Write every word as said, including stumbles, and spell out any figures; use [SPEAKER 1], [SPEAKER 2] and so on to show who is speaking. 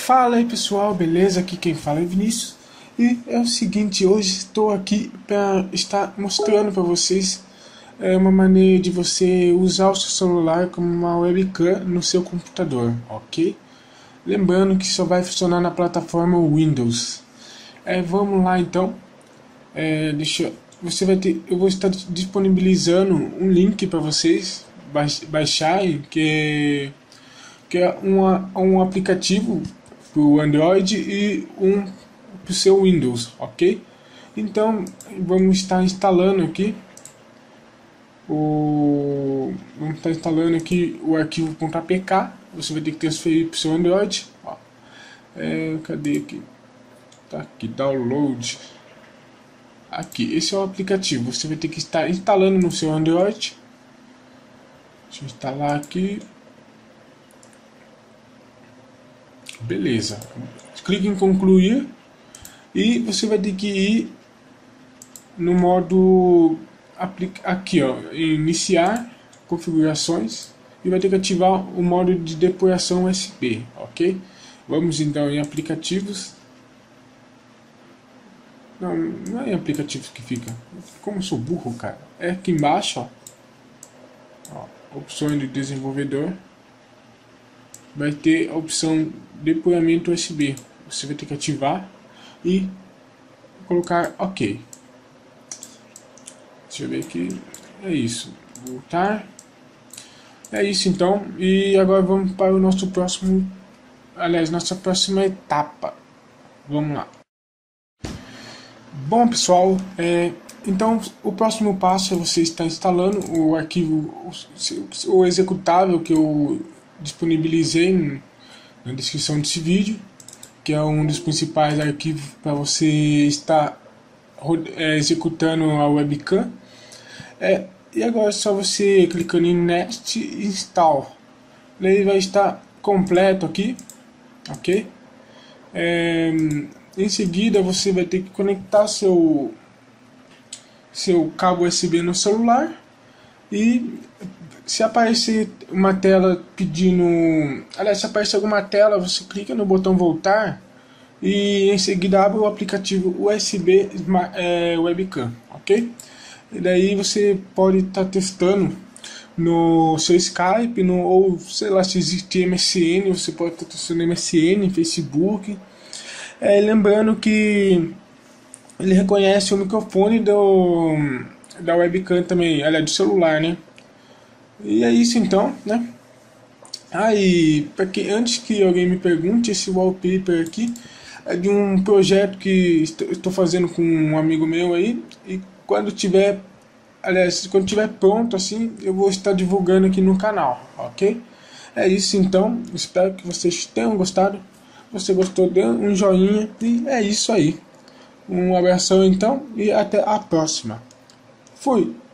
[SPEAKER 1] Fala aí pessoal, beleza? Aqui quem fala é Vinícius. E é o seguinte, hoje estou aqui para estar mostrando para vocês é, uma maneira de você usar o seu celular como uma webcam no seu computador, ok? Lembrando que só vai funcionar na plataforma Windows. É, vamos lá então. É, deixa, você vai ter, eu vou estar disponibilizando um link para vocês baixarem, que que é uma, um aplicativo para o Android e um para o seu Windows, ok? Então vamos estar instalando aqui o vamos estar instalando aqui o arquivo .apk. Você vai ter que transferir para o seu Android. Ó. É, cadê aqui? Tá aqui, download. Aqui, esse é o aplicativo. Você vai ter que estar instalando no seu Android. Deixa eu instalar aqui. Beleza, clique em concluir e você vai ter que ir no modo aqui, ó, iniciar configurações, e vai ter que ativar o modo de depuração U S B, ok? Vamos então em aplicativos. Não, não é em aplicativos que fica. Como eu sou burro, cara. É aqui embaixo, ó, ó, opções de desenvolvedor. Vai ter a opção depuramento U S B. Você vai ter que ativar e colocar OK. Deixa eu ver aqui. É isso. Voltar. É isso então. E agora vamos para o nosso próximo. Aliás, nossa próxima etapa. Vamos lá. Bom, pessoal. É, então, o próximo passo é você estar instalando o arquivo, o, o executável que eu disponibilizei na descrição desse vídeo, que é um dos principais arquivos para você estar é, executando a webcam. É, e agora é só você clicando em Next Install. Ele vai estar completo aqui, ok? É, em seguida você vai ter que conectar seu seu cabo U S B no celular, e se aparecer uma tela pedindo, aliás, se aparecer alguma tela, você clica no botão voltar e em seguida abre o aplicativo U S B é, webcam, ok? E daí você pode estar tá testando no seu Skype, no, ou sei lá, se existe M S N, você pode estar tá testando M S N, Facebook. É, lembrando que ele reconhece o microfone do, da webcam também, aliás, do celular, né? E é isso então, né? Ah, e para que antes que alguém me pergunte, esse wallpaper aqui é de um projeto que estou fazendo com um amigo meu aí, e quando tiver, aliás, quando tiver pronto assim, eu vou estar divulgando aqui no canal, ok? É isso então, espero que vocês tenham gostado. Se você gostou, dê um joinha, e é isso aí. Um abração então e até a próxima. Fui!